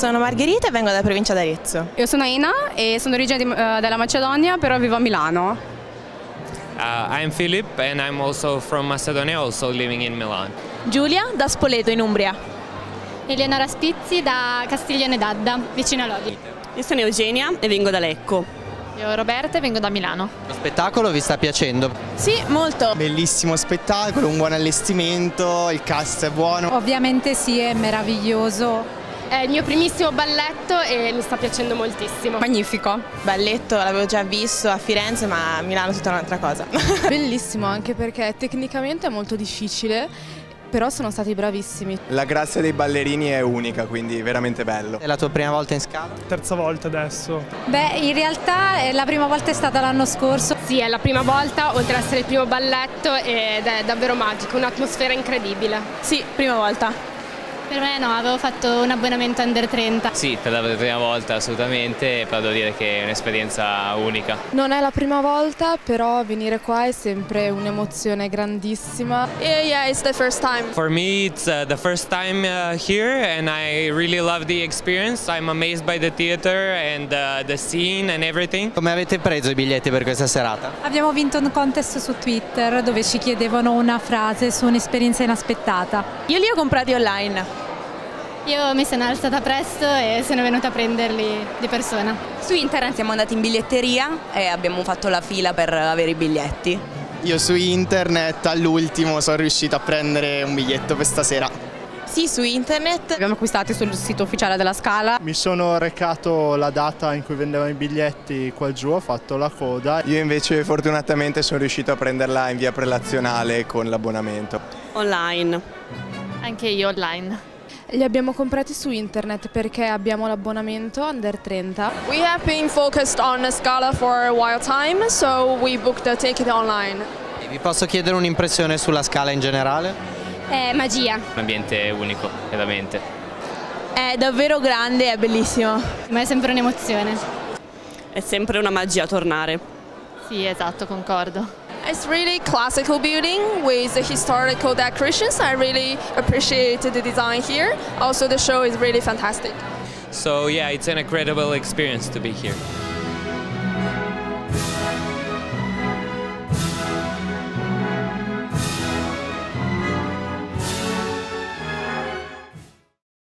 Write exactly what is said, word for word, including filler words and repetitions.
sono Margherita e vengo dalla provincia d'Arezzo. Io sono Ina e sono originaria uh, della Macedonia, però vivo a Milano. Uh, I'm Philip and I'm also from Macedonia, also living in Milan. Giulia, da Spoleto in Umbria. Eleonora Spizzi da Castiglione d'Adda, vicino a Lodi. Io sono Eugenia e vengo da Lecco. Io Roberta e vengo da Milano. Lo spettacolo vi sta piacendo? Sì, molto. Bellissimo spettacolo, un buon allestimento, il cast è buono. Ovviamente sì, è meraviglioso. È il mio primissimo balletto e mi sta piacendo moltissimo. Magnifico. Balletto l'avevo già visto a Firenze, ma a Milano è tutta un'altra cosa. Bellissimo, anche perché tecnicamente è molto difficile, però sono stati bravissimi. La grazia dei ballerini è unica, quindi veramente bello. È la tua prima volta in Scala? Terza volta adesso. Beh, in realtà la prima volta è stata l'anno scorso. Sì, è la prima volta, oltre ad essere il primo balletto, ed è davvero magico, un'atmosfera incredibile. Sì, prima volta. Per me no, avevo fatto un abbonamento under trenta. Sì, per la prima volta assolutamente, però devo dire che è un'esperienza unica. Non è la prima volta, però venire qua è sempre un'emozione grandissima. Yeah, yeah, it's the first time. For me it's uh, the first time uh, here and I really love the experience. I'm amazed by the theater and uh, the scene and everything. Come avete preso i biglietti per questa serata? Abbiamo vinto un contest su Twitter dove ci chiedevano una frase su un'esperienza inaspettata. Io li ho comprati online. Io mi sono alzata presto e sono venuta a prenderli di persona. Su internet siamo andati in biglietteria e abbiamo fatto la fila per avere i biglietti. Io su internet all'ultimo sono riuscito a prendere un biglietto per stasera. Sì, su internet. Abbiamo acquistati sul sito ufficiale della Scala. Mi sono recato la data in cui vendevano i biglietti qua giù, ho fatto la coda. Io invece fortunatamente sono riuscito a prenderla in via prelazionale con l'abbonamento. Online. Anche io online. Li abbiamo comprati su internet perché abbiamo l'abbonamento under trenta. We have been focused on Scala for a while time, so we booked the ticket online. E vi posso chiedere un'impressione sulla Scala in generale? È magia. Un ambiente unico, veramente. È davvero grande, è bellissimo. Ma è sempre un'emozione. È sempre una magia tornare. Sì, esatto, concordo. It's really classical building with historical decorations. I really appreciate the design here. Also the show is really fantastic. So yeah, it's an incredible experience to be here.